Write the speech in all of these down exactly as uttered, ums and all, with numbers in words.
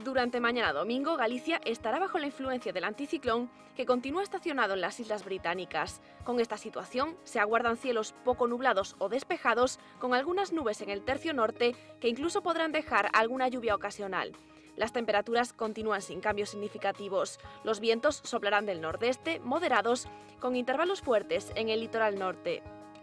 Durante mañana domingo, Galicia estará bajo la influencia del anticiclón que continúa estacionado en las Islas Británicas. Con esta situación se aguardan cielos poco nublados o despejados, con algunas nubes en el tercio norte que incluso podrán dejar alguna lluvia ocasional. Las temperaturas continúan sin cambios significativos. Los vientos soplarán del nordeste, moderados, con intervalos fuertes en el litoral norte.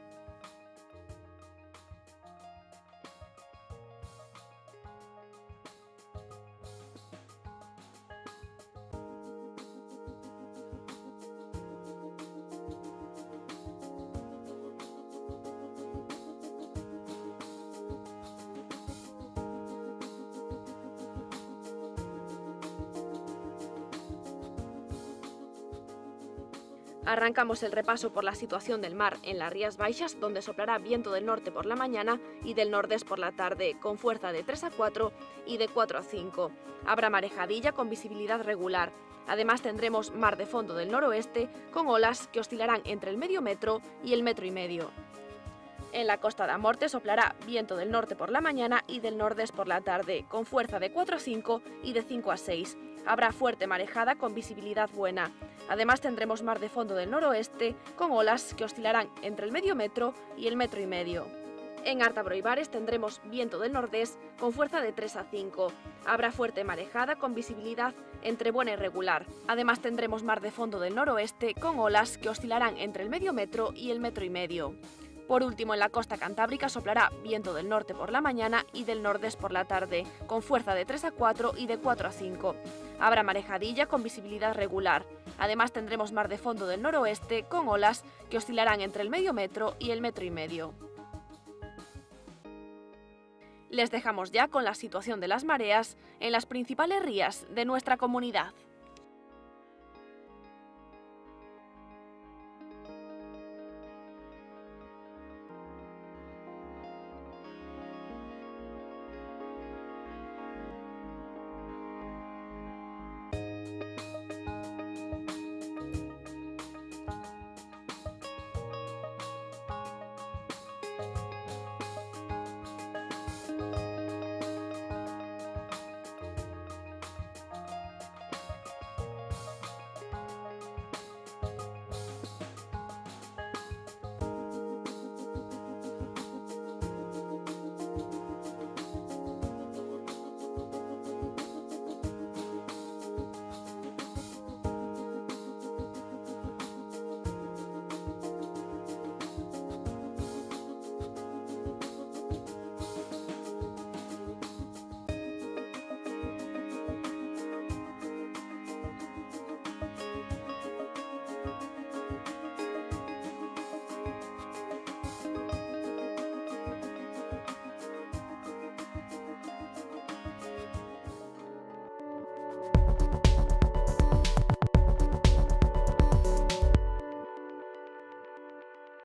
Arrancamos el repaso por la situación del mar en las Rías Baixas, donde soplará viento del norte por la mañana y del nordeste por la tarde, con fuerza de tres a cuatro y de cuatro a cinco. Habrá marejadilla con visibilidad regular. Además tendremos mar de fondo del noroeste, con olas que oscilarán entre el medio metro y el metro y medio. En la Costa da Morte soplará viento del norte por la mañana y del nordeste por la tarde, con fuerza de cuatro a cinco y de cinco a seis. Habrá fuerte marejada con visibilidad buena. Además tendremos mar de fondo del noroeste, con olas que oscilarán entre el medio metro y el metro y medio. En Ártabro y Bares tendremos viento del nordeste con fuerza de tres a cinco. Habrá fuerte marejada con visibilidad entre buena y regular. Además tendremos mar de fondo del noroeste con olas que oscilarán entre el medio metro y el metro y medio. Por último, en la costa cantábrica soplará viento del norte por la mañana y del nordeste por la tarde, con fuerza de tres a cuatro y de cuatro a cinco. Habrá marejadilla con visibilidad regular. Además tendremos mar de fondo del noroeste con olas que oscilarán entre el medio metro y el metro y medio. Les dejamos ya con la situación de las mareas en las principales rías de nuestra comunidad.